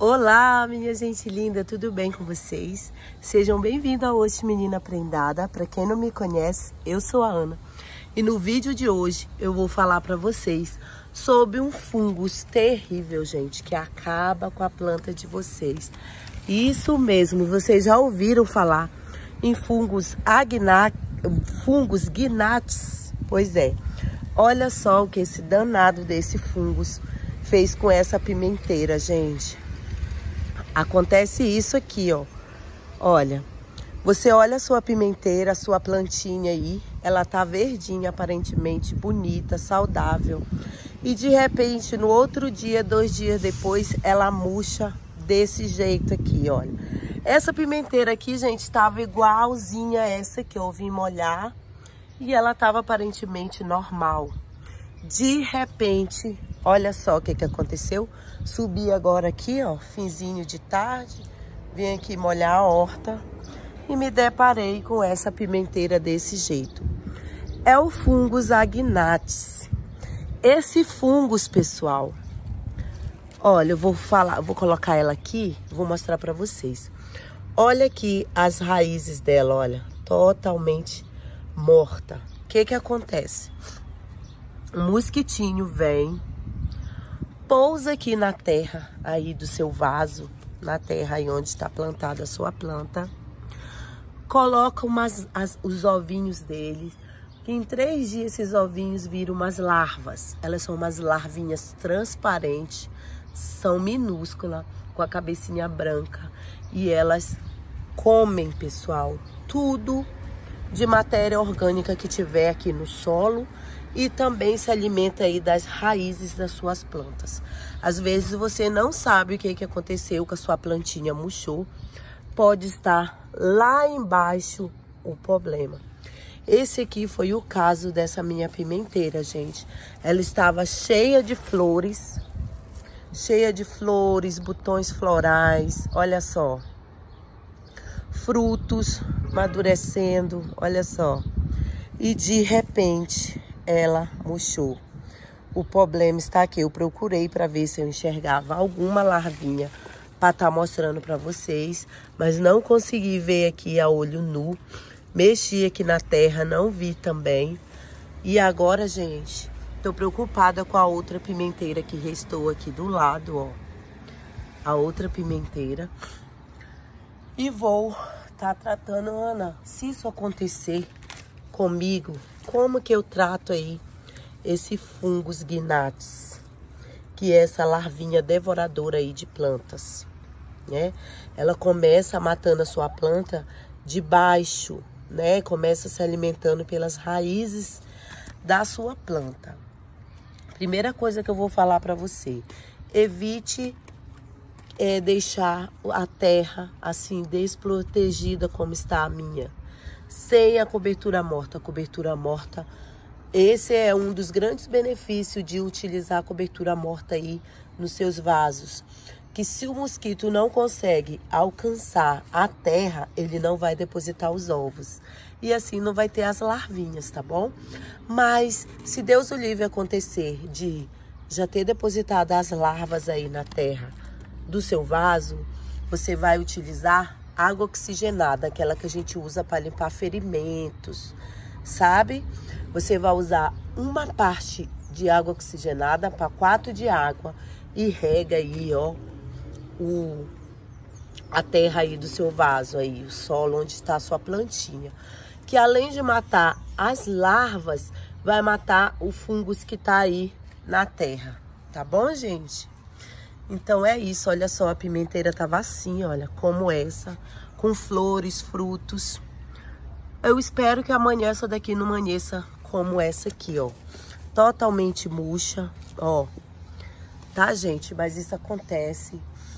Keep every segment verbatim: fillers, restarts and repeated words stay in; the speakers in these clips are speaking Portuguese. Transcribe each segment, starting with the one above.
Olá, minha gente linda, tudo bem com vocês? Sejam bem-vindos ao Hoje Menina Prendada. Para quem não me conhece, eu sou a Ana. E no vídeo de hoje eu vou falar para vocês sobre um fungus terrível, gente, que acaba com a planta de vocês. Isso mesmo, vocês já ouviram falar em fungos agna... fungos gnats? Pois é, olha só o que esse danado desse fungus fez com essa pimenteira, gente. Acontece isso aqui, ó. Olha, você olha a sua pimenteira, a sua plantinha aí, ela tá verdinha, aparentemente bonita, saudável. E de repente, no outro dia, dois dias depois, ela murcha desse jeito aqui, olha. Essa pimenteira aqui, gente, tava igualzinha a essa que eu vim molhar e ela tava aparentemente normal. De repente, olha só o que que aconteceu. Subi agora aqui, ó, finzinho de tarde, vim aqui molhar a horta e me deparei com essa pimenteira desse jeito. É o fungus agnatis. Esse fungus, pessoal, olha, eu vou falar, vou colocar ela aqui, vou mostrar pra vocês. Olha aqui as raízes dela, olha, totalmente morta. O que que acontece? Um mosquitinho vem, pousa aqui na terra aí do seu vaso, na terra aí onde está plantada a sua planta, coloca umas, as, os ovinhos dele, que em três dias esses ovinhos viram umas larvas. Elas são umas larvinhas transparentes, são minúsculas, com a cabecinha branca, e elas comem, pessoal, tudo de matéria orgânica que tiver aqui no solo e também se alimenta aí das raízes das suas plantas. Às vezes você não sabe o que que aconteceu, que a sua plantinha murchou, pode estar lá embaixo o problema. Esse aqui foi o caso dessa minha pimenteira, gente. Ela estava cheia de flores, cheia de flores, botões florais, olha só. Frutos amadurecendo, olha só. E de repente ela murchou. O problema está aqui. Eu procurei para ver se eu enxergava alguma larvinha para estar mostrando para vocês, mas não consegui ver aqui a olho nu. Mexi aqui na terra, não vi também. E agora, gente, tô preocupada com a outra pimenteira que restou aqui do lado, ó. A outra pimenteira. E vou tá tratando, Ana, se isso acontecer comigo, como que eu trato aí esse fungus gnats, que é essa larvinha devoradora aí de plantas, né? Ela começa matando a sua planta de baixo, né? Começa se alimentando pelas raízes da sua planta. Primeira coisa que eu vou falar para você, evite é, deixar a terra assim desprotegida como está a minha, sem a cobertura morta. A cobertura morta, esse é um dos grandes benefícios de utilizar a cobertura morta aí nos seus vasos. Que se o mosquito não consegue alcançar a terra, ele não vai depositar os ovos. E assim não vai ter as larvinhas, tá bom? Mas se Deus o livre acontecer de já ter depositado as larvas aí na terra do seu vaso, você vai utilizar água oxigenada, aquela que a gente usa para limpar ferimentos, sabe? Você vai usar uma parte de água oxigenada para quatro de água e rega aí, ó, o, a terra aí do seu vaso aí, o solo onde está a sua plantinha. Que além de matar as larvas, vai matar o fungus que tá aí na terra, tá bom, gente? Então é isso, olha só, a pimenteira tava assim, olha, como essa, com flores, frutos. Eu espero que amanhã essa daqui não amanheça como essa aqui, ó, totalmente murcha, ó, tá, gente? Mas isso acontece.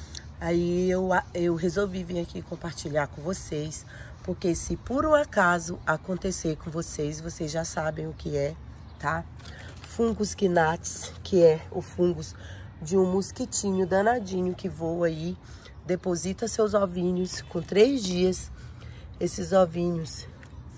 Aí eu, eu resolvi vir aqui compartilhar com vocês, porque se por um acaso acontecer com vocês, vocês já sabem o que é, tá? Fungus gnats, que é o fungus de um mosquitinho danadinho que voa aí, deposita seus ovinhos com três dias. Esses ovinhos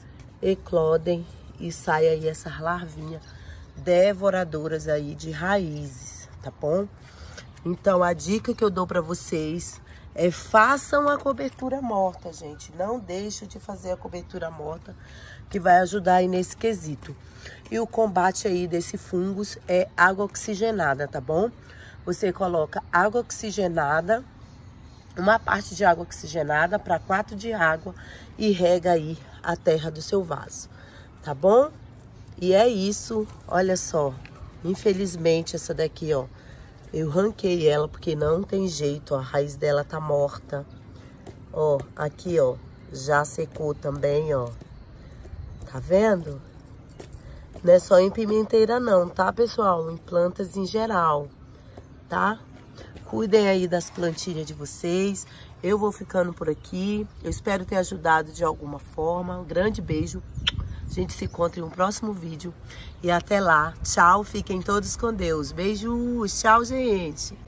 eclodem e sai aí essas larvinhas devoradoras aí de raízes, tá bom? Então, a dica que eu dou para vocês é façam a cobertura morta, gente. Não deixe de fazer a cobertura morta, que vai ajudar aí nesse quesito. E o combate aí desse fungos é água oxigenada, tá bom? Você coloca água oxigenada, uma parte de água oxigenada para quatro de água e rega aí a terra do seu vaso, tá bom? E é isso, olha só. Infelizmente essa daqui, ó, eu ranquei ela porque não tem jeito, ó, a raiz dela tá morta. Ó, aqui, ó, já secou também, ó. Tá vendo? Não é só em pimenteira não, tá, pessoal? Em plantas em geral, tá? Cuidem aí das plantinhas de vocês. Eu vou ficando por aqui. Eu espero ter ajudado de alguma forma. Um grande beijo. A gente se encontra em um próximo vídeo. E até lá. Tchau. Fiquem todos com Deus. Beijos. Tchau, gente.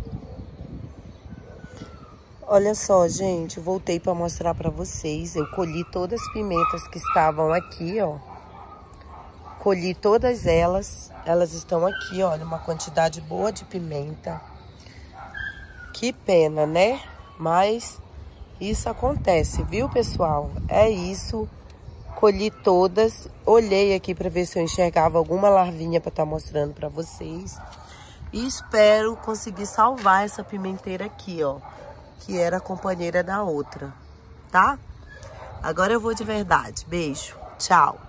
Olha só, gente. Voltei para mostrar para vocês. Eu colhi todas as pimentas que estavam aqui, ó. Colhi todas elas. Elas estão aqui, olha. Uma quantidade boa de pimenta. Que pena, né? Mas isso acontece, viu, pessoal? É isso. Colhi todas. Olhei aqui para ver se eu enxergava alguma larvinha para estar mostrando para vocês. E espero conseguir salvar essa pimenteira aqui, ó. Que era a companheira da outra, tá? Agora eu vou de verdade. Beijo. Tchau.